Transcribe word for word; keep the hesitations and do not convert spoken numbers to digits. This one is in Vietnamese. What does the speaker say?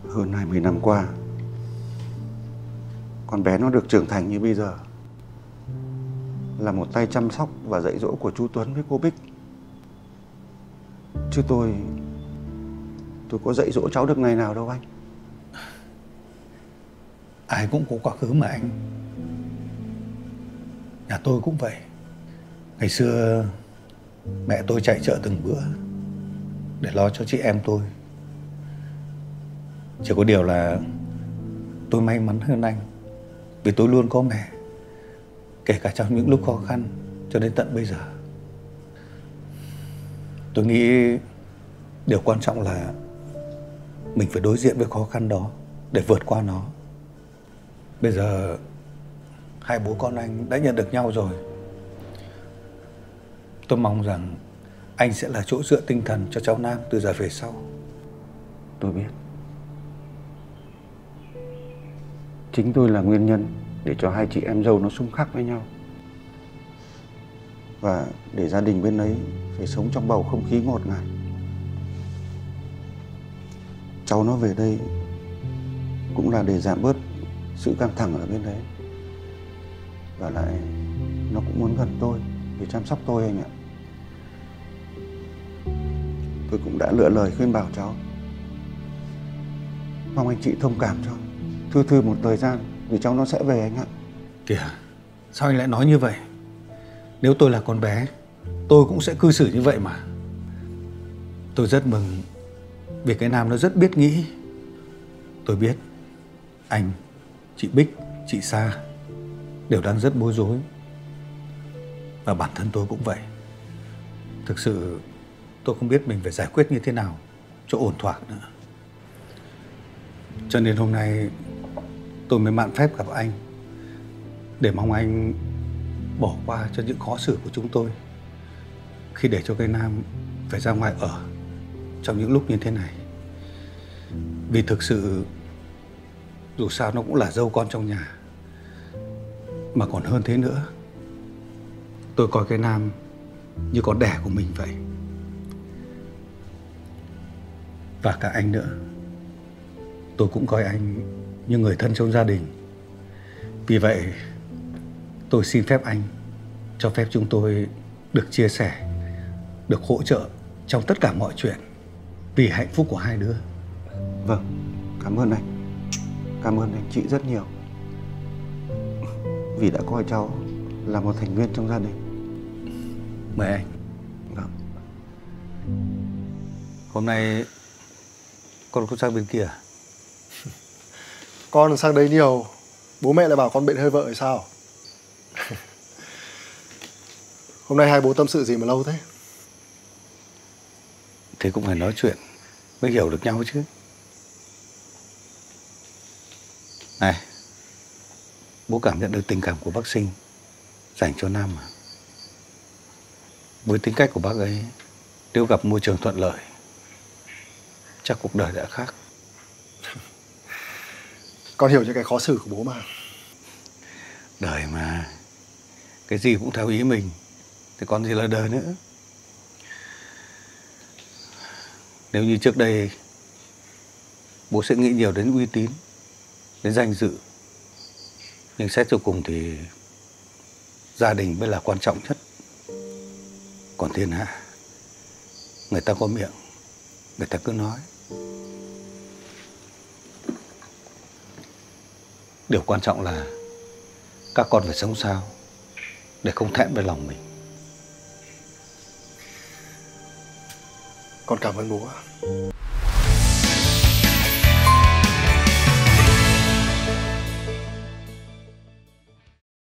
Hơn hai mươi năm qua, con bé nó được trưởng thành như bây giờ là một tay chăm sóc và dạy dỗ của chú Tuấn với cô Bích. Chứ tôi Tôi có dạy dỗ cháu được ngày nào đâu anh. Ai cũng có quá khứ mà anh. Nhà tôi cũng vậy. Ngày xưa mẹ tôi chạy chợ từng bữa để lo cho chị em tôi. Chỉ có điều là tôi may mắn hơn anh, vì tôi luôn có mẹ, kể cả trong những lúc khó khăn cho đến tận bây giờ. Tôi nghĩ điều quan trọng là mình phải đối diện với khó khăn đó để vượt qua nó. Bây giờ hai bố con anh đã nhận được nhau rồi. Tôi mong rằng anh sẽ là chỗ dựa tinh thần cho cháu Nam từ giờ về sau. Tôi biết. Chính tôi là nguyên nhân để cho hai chị em dâu nó xung khắc với nhau. Và để gia đình bên ấy phải sống trong bầu không khí ngột ngạt. Cháu nó về đây cũng là để giảm bớt sự căng thẳng ở bên đấy. Và lại nó cũng muốn gần tôi để chăm sóc tôi anh ạ. Tôi cũng đã lựa lời khuyên bảo cháu. Mong anh chị thông cảm cho. Thư thư một thời gian vì cháu nó sẽ về anh ạ. Kìa, sao anh lại nói như vậy? Nếu tôi là con bé, tôi cũng sẽ cư xử như vậy mà. Tôi rất mừng vì cái Nam nó rất biết nghĩ. Tôi biết anh, chị Bích, chị Sa đều đang rất bối rối. Và bản thân tôi cũng vậy. Thực sự tôi không biết mình phải giải quyết như thế nào cho ổn thỏa nữa. Cho nên hôm nay tôi mới mạn phép gặp anh, để mong anh bỏ qua cho những khó xử của chúng tôi khi để cho cái Nam phải ra ngoài ở trong những lúc như thế này. Vì thực sự dù sao nó cũng là dâu con trong nhà. Mà còn hơn thế nữa, tôi coi cái Nam như con đẻ của mình vậy. Và cả anh nữa, tôi cũng coi anh như người thân trong gia đình. Vì vậy tôi xin phép anh cho phép chúng tôi được chia sẻ, được hỗ trợ trong tất cả mọi chuyện vì hạnh phúc của hai đứa. Vâng, cảm ơn anh. Cảm ơn anh chị rất nhiều vì đã coi cháu là một thành viên trong gia đình. Mời anh. Vâng. Hôm nay con có sang bên kia? Con sang đấy nhiều, bố mẹ lại bảo con bệnh hơi vợ hay sao? Hôm nay hai bố tâm sự gì mà lâu thế? Thế cũng phải nói chuyện mới hiểu được nhau chứ. Này, bố cảm nhận được tình cảm của bác Sinh dành cho Nam mà. Với tính cách của bác ấy, nếu gặp môi trường thuận lợi, chắc cuộc đời đã khác. Con hiểu những cái khó xử của bố mà. Đời mà, cái gì cũng theo ý mình thì còn gì là đời nữa. Nếu như trước đây bố sẽ nghĩ nhiều đến uy tín, đến danh dự, nhưng xét cho cùng thì gia đình mới là quan trọng nhất. Còn thiên hạ, người ta có miệng, người ta cứ nói. Điều quan trọng là các con phải sống sao để không thẹn với lòng mình. Con cảm ơn bố ạ.